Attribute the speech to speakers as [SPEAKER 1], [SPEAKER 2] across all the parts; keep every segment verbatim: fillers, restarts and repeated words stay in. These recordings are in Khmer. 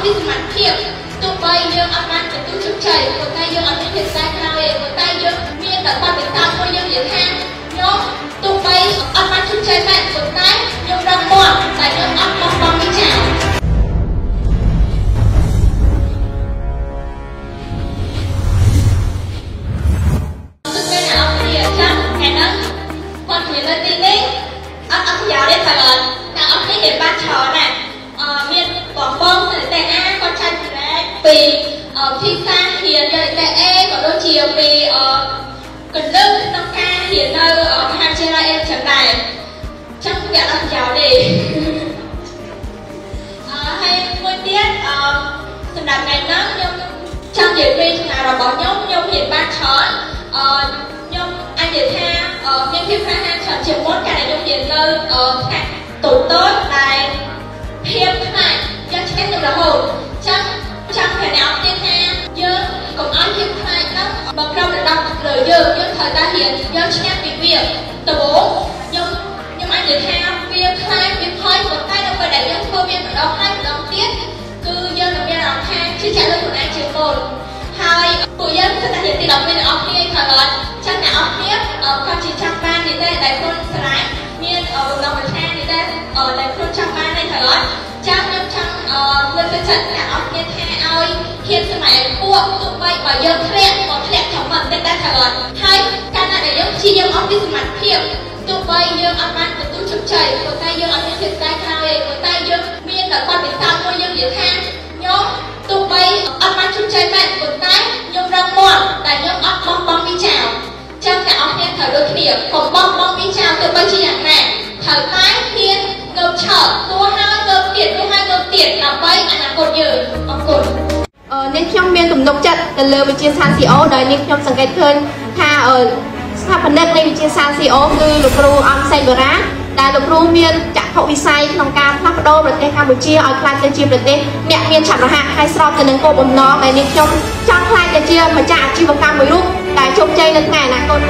[SPEAKER 1] ពីសមត្ថភាពទោះបីយើងអត់បានទទួលជោគជ័យប៉ុន្តែយើងអត់មានភាសាក្រៅទេប៉ុន្តែយើងមានតែបទពិសោធន៍មួយយើងនិយាយថាខ្ញុំទោះបីអត់បានជោគជ័យមែនប៉ុន្តែខ្ញុំរឹងមាំតែខ្ញុំអត់បោះបង់វាចោលគាត់និយាយទីនេះអត់អត់ប្រយោជន៍ទេតែតែអត់នេះគេបានច្រើនណាស់អឺមានបងបងសិស្សតែអាគាត់ចាញ់ចំណេះពីភាសារៀនយកតែអេក៏ដូចជាពីអឺកណ្ដឹងក្នុងការរៀននៅមហាវិទ្យាល័យអេចឹងដែរចឹងវាអត់ប្រយោជន៍ទេអឺហើយមួយទៀតអឺសម្រាប់ថ្ងៃហ្នឹងខ្ញុំចង់និយាយពីថ្ងៃរបស់ខ្ញុំខ្ញុំរៀនបានច្រើនអឺខ្ញុំអាចនិយាយថាមានភាពក្លាហានច្រើនជាងមុនកាលដែលខ្ញុំរៀននៅថ្នាក់តូចតូចដែលភាពខ្លាចយកឆ្កែទៅរហូតចឹងចង់ប្រាប់អ្នកទៀតថាយើងកុំឲ្យភាពខ្លាចហ្នឹងមកក្រុមระดับលើយើងយើងត្រូវតែរៀនយកឆ្កែពីវាដំបូងខ្ញុំខ្ញុំអាចនិយាយថាវាខ្លាចវាភ័យប៉ុន្តែនៅពេលដែលយើងធ្វើវាម្ដងហើយម្ដងទៀតគឺយើងនឹងមានអារម្មណ៍ថាជឿជាក់លើខ្លួនឯងជាងមុនហើយពួកយើងគឺតែនិយាយទីដល់ពេលអ្នកអរគ្នាខលចឹងអ្នកអរគ្នាគាត់ជាចាំបាននិយាយតែខ្លួនស្រេចមានបំណងប្រាថ្នានិយាយតែដែលខ្លួនចាំបានទេខលចាំខ្ញុំចង់លើកទឹកចិត្តអ្នកអរគ្នាថាឲ្យហ៊ានសម័យពួកទោះបីបើយើងធ្លាក់ក៏ធ្លាក់ចំមិនតែតែខលហើយកាលណាដែលយើងព្យាយាមអស់ពីសមត្ថភាពទោះបីយើងអត់បានទទួលជោគជ័យប៉ុន្តែយើងអត់មានភាពតែក្រោយទេប៉ុន្តែយើងមានតែបទពិសោធន៍មួយយើងនិយាយថាខ្ញុំទោះបីអត់បានជោគជ័យមែនប៉ុន្តែខ្ញុំរឹងមាំតែខ្ញុំអត់បោះបង់វាចោលចឹងអ្នកអរគ្នាត្រូវដូចគ្នាកុំបោះបង់វាចោលទោះបីជាយ៉ាងណាត្រូវតែហ៊ានងើបឈរទោះហើយងើបទៀតទោះហើយងើបទៀតដើម្បីអនាគតយើងអរគុណអឺនាងខ្ញុំមានទំនុកចិត្តទៅលើវិទ្យាសាស្ត្រ ស៊ី អូ ដោយនាងខ្ញុំសង្កេតឃើញថាអឺស្ថាបនិកនៃវិទ្យាសាស្ត្រ ស៊ី អូ គឺលោកគ្រូអំសេងបារាដែលលោកគ្រូមានចក្ខុវិស័យក្នុងការផ្លាស់ប្ដូរប្រទេសកម្ពុជាឲ្យក្លាយទៅជាប្រទេសអ្នកមានឆាប់រហ័សហើយស្របទៅនឹងគោលបំណងដែលនាងខ្ញុំចង់ក្លាយទៅជាម្ចាស់អាជីវកម្មមួយរូបដែលជោគជ័យនៅថ្ងៃអនាគត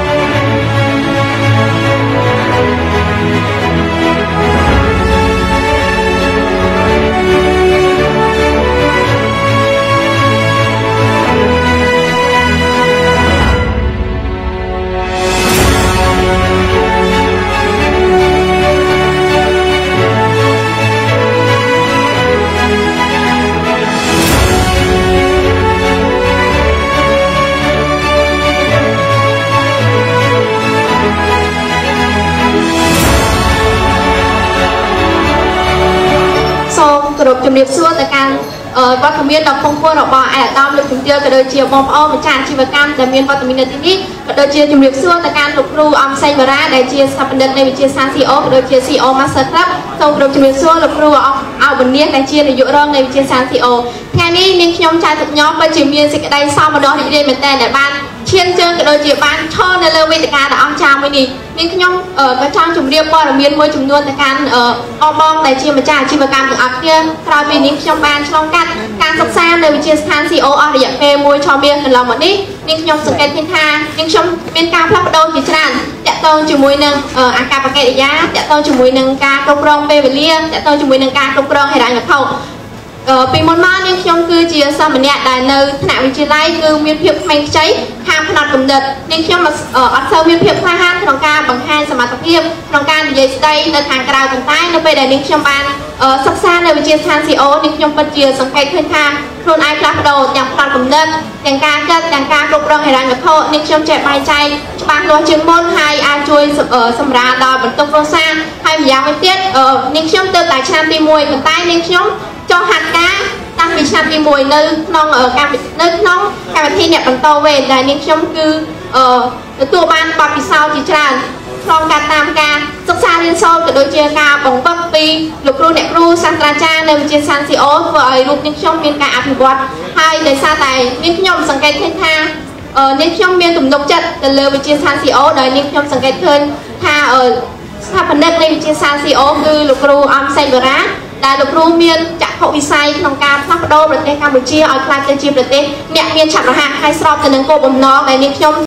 [SPEAKER 1] គោរពជំរាបសួរទៅកាន់វត្តមានដ៏ខ្ពង់ខ្ពស់របស់ឯកឧត្តមលោកជំទាវក៏ដូចជាបងប្អូនម្ចាស់អាជីវកម្មដែលមានវត្តមាននៅទីនេះក៏ដូចជាជំរាបសួរទៅកាន់លោកគ្រូអំសេងបារាដែលជាស្ថាបនិកនៃវិទ្យាសាស្ត្រ ស៊ី អូ ក៏ដូចជា ស៊ី អូ Master Club សូមគោរពជំរាបសួរលោកគ្រូអោបនីដែលជានាយករងនៃវិទ្យាសាស្ត្រ ស៊ី អូ ថ្ងៃនេះនាងខ្ញុំចៅទឹកញោមពិតជាមានសេចក្តីសោមនស្សរីករាយមែនទែនដែលបានឈានជើងក៏ដូចជាបានឈរនៅលើវេទិកាដ៏អស្ចារ្យមួយនេះនាងខ្ញុំក៏ចង់ជម្រាបព័ត៌មានមួយចំនួនទៅកាន់អបងដែលជាម្ចាស់អាជីវកម្មទាំងអស់គ្នាក្រោយពីនាងខ្ញុំបានឆ្លងកាត់ការសិក្សានៅវិទ្យាស្ថាន ស៊ី អូ អស់រយៈពេលមួយឆមាសកន្លងមកនេះនាងខ្ញុំសង្កេតឃើញថានាងខ្ញុំមានការផ្លាស់ប្ដូរជាច្រើនតាក់ទងជាមួយនឹងអាកប្បកិរិយាតាក់ទងជាមួយនឹងការគ្រប់គ្រងពេលវេលាតាក់ទងជាមួយនឹងការគ្រប់គ្រងហិរញ្ញវត្ថុពីមុនមកនាងខ្ញុំគឺជាសិស្សម្នាក់ដែលនៅថ្នាក់វិទ្យាល័យគឺមានភាពក្មេងខ្ចីខាងផ្នែកគំនិតនាងខ្ញុំអត់សូវមានភាពក្លាហានក្នុងការបង្ហាញសមត្ថភាពក្នុងការនិយាយស្ដីនៅខាងក្រៅប៉ុន្តែនៅពេលដែលនាងខ្ញុំបានសិក្សានៅវិទ្យាស្ថាន ស៊ី អូ នាងខ្ញុំពិតជាសង្កេតឃើញថាខ្លួនឯងផ្លាស់ប្ដូរទាំងផ្នែកគំនិតទាំងការគិតទាំងការគ្រប់គ្រងហិរញ្ញវត្ថុនាងខ្ញុំចេះបែងចែកច្បាស់លាស់ជាងមុនហើយអាចជួយសម្រាលដល់បន្ទុកគ្រួសារហើយម្យ៉ាងវិញទៀតនាងខ្ញុំទើបតែឆ្នាំទីមួយប៉ុន្តែនាងខ្ញុំចុះហាត់ការតាំងពីឆ្នាំទីមួយនៅក្នុងកម្មនៅក្នុងកម្មវិធីអ្នកបន្តវេនដែលនាងខ្ញុំគឺទទួលបានបទពិសោធន៍ជាច្រើនក្នុងការតាមការសិក្សារៀនសូត្រក៏ដូចជាការបង្វឹកពីលោកគ្រូអ្នកគ្រូសាស្ត្រាចារ្យនៅវិទ្យាសាស្ត្រ ស៊ី អូ ធ្វើឲ្យរូបនាងខ្ញុំមានការអភិវឌ្ឍហើយដោយសារតែនាងខ្ញុំសង្កេតឃើញថានាងខ្ញុំមានទំនុកចិត្តទៅលើវិទ្យាសាស្ត្រ ស៊ី អូ ដោយនាងខ្ញុំសង្កេតឃើញថាស្ថាបនិកនៃវិទ្យាសាស្ត្រ ស៊ី អូ គឺលោកគ្រូអំសេងបារាដែលលោកគ្រូមានចក្ខុវិស័យក្នុងការផ្លាស់ប្ដូរប្រទេសកម្ពុជាឲ្យក្លាយទៅជាប្រទេសអ្នកមានឆាប់រហ័សហើយស្របទៅនឹងគោលបំណងដែលនាងខ្ញុំ